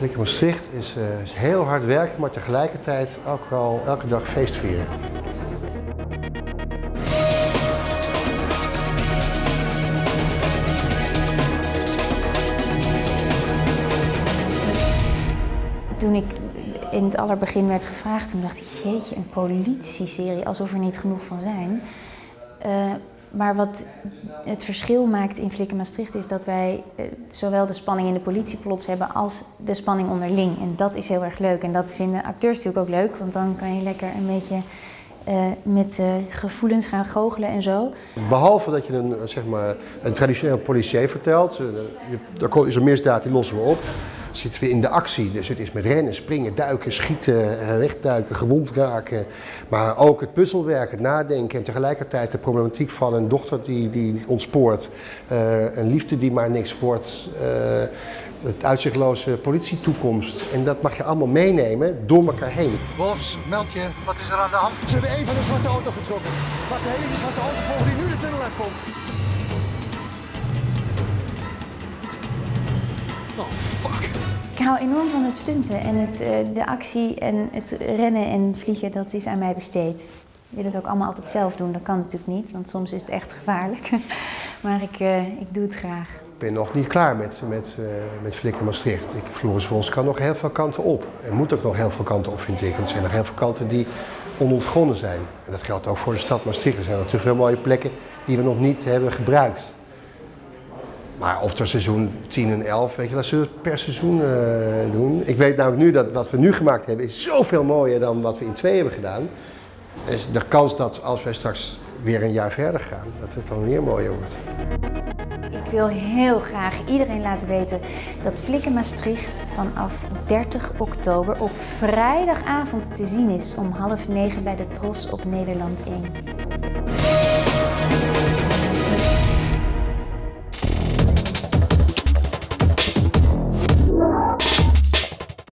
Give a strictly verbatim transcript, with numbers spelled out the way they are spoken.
Flikker Maastricht is, uh, is heel hard werken, maar tegelijkertijd ook wel elke dag feest vieren. Toen ik in het allerbegin werd gevraagd, toen dacht ik, jeetje, een politieserie, alsof er niet genoeg van zijn. Uh, maar wat het verschil maakt in Flikker Maastricht is dat wij uh, zowel de spanning in de politieplots hebben als de spanning onderling. En dat is heel erg leuk. En dat vinden acteurs natuurlijk ook leuk, want dan kan je lekker een beetje uh, met uh, gevoelens gaan goochelen en zo. Behalve dat je een, zeg maar, een traditioneel policier vertelt, er is een misdaad, die lossen we op. Zitten we in de actie, dus het is met rennen, springen, duiken, schieten, wegduiken, gewond raken. Maar ook het puzzelwerk, het nadenken en tegelijkertijd de problematiek van een dochter die, die ontspoort. Uh, een liefde die maar niks wordt, uh, het uitzichtloze politietoekomst. En dat mag je allemaal meenemen door elkaar heen. Wolfs, meld je, wat is er aan de hand? Ze hebben een van de zwarte auto getrokken. Laat de hele zwarte auto volgen die nu de tunnel uitkomt. Oh, fuck. Ik hou enorm van het stunten en het, uh, de actie en het rennen en vliegen, dat is aan mij besteed. Ik wil het ook allemaal altijd zelf doen, dat kan natuurlijk niet, want soms is het echt gevaarlijk. Maar ik, uh, ik doe het graag. Ik ben nog niet klaar met, met, uh, met Flikker Maastricht. Ik, Floris Vos kan nog heel veel kanten op. Er moet ook nog heel veel kanten op, vind ik. Want er zijn nog heel veel kanten die onontgonnen zijn. En dat geldt ook voor de stad Maastricht. Er zijn natuurlijk veel mooie plekken die we nog niet hebben gebruikt. Maar of er seizoen tien en elf, weet je, dat zullen we per seizoen uh, doen. Ik weet namelijk nu dat wat we nu gemaakt hebben is zoveel mooier dan wat we in twee hebben gedaan. Dus de kans dat als wij straks weer een jaar verder gaan, dat het dan weer mooier wordt. Ik wil heel graag iedereen laten weten dat Flikker Maastricht vanaf dertig oktober op vrijdagavond te zien is om half negen bij de Tros op Nederland één.